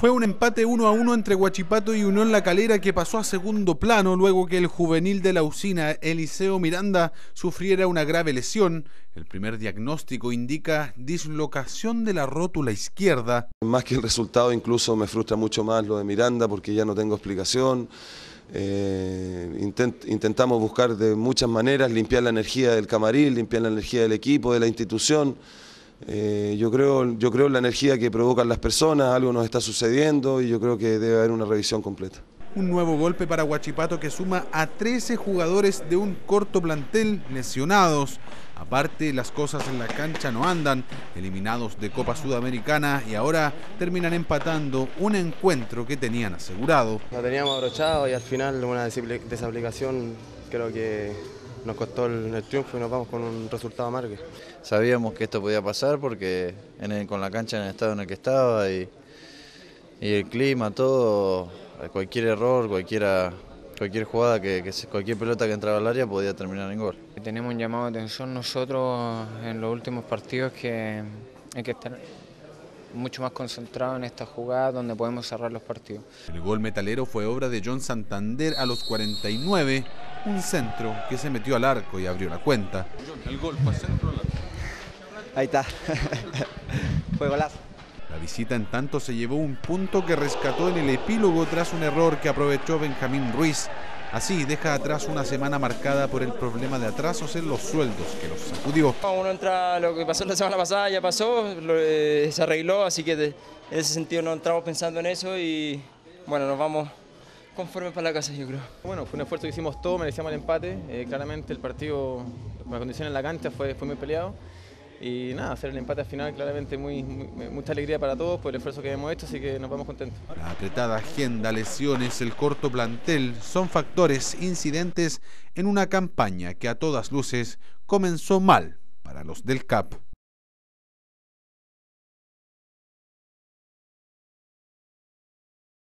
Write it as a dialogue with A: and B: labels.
A: Fue un empate 1-1 entre Huachipato y Unión La Calera que pasó a segundo plano luego que el juvenil de la Usina, Eliseo Miranda, sufriera una grave lesión. El primer diagnóstico indica dislocación de la rótula izquierda.
B: Más que el resultado, incluso me frustra mucho más lo de Miranda porque ya no tengo explicación. Intentamos buscar de muchas maneras limpiar la energía del camarín, limpiar la energía del equipo, de la institución. Yo creo en la energía que provocan las personas, algo nos está sucediendo y yo creo que debe haber una revisión completa.
A: Un nuevo golpe para Huachipato que suma a 13 jugadores de un corto plantel lesionados. Aparte, las cosas en la cancha no andan, eliminados de Copa Sudamericana y ahora terminan empatando un encuentro que tenían asegurado.
C: Lo teníamos abrochado y al final una desaplicación creo que nos costó el triunfo y nos vamos con un resultado amargo.
D: Sabíamos que esto podía pasar porque con la cancha en el estado en el que estaba y el clima, todo, cualquier error, cualquier jugada, cualquier pelota que entraba al área podía terminar en gol.
E: Tenemos un llamado de atención nosotros en los últimos partidos que hay que estar mucho más concentrados en esta jugada donde podemos cerrar los partidos.
A: El gol metalero fue obra de John Santander a los 49, un centro que se metió al arco y abrió la cuenta.
F: El gol fue centro al arco.
G: Ahí está, fue golazo.
A: La visita en tanto se llevó un punto que rescató en el epílogo tras un error que aprovechó Benjamín Ruiz. Así deja atrás una semana marcada por el problema de atrasos en los sueldos que los sacudió.
H: Uno entra, lo que pasó la semana pasada ya pasó, se arregló, así que en ese sentido no entramos pensando en eso y bueno, nos vamos conformes para la casa, yo creo.
I: Bueno, fue un esfuerzo que hicimos todos, merecíamos el empate, claramente el partido con las condiciones en la cancha fue muy peleado. Y nada, hacer el empate al final claramente mucha alegría para todos por el esfuerzo que hemos hecho, así que nos vamos contentos.
A: La apretada agenda, lesiones, el corto plantel son factores incidentes en una campaña que a todas luces comenzó mal para los del CAP.